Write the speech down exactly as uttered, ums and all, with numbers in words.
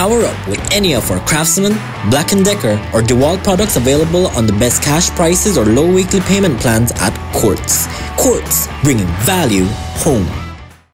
Power up with any of our Craftsman, Black and Decker or DeWalt products available on the best cash prices or low weekly payment plans at Quartz. Quartz, bringing value home.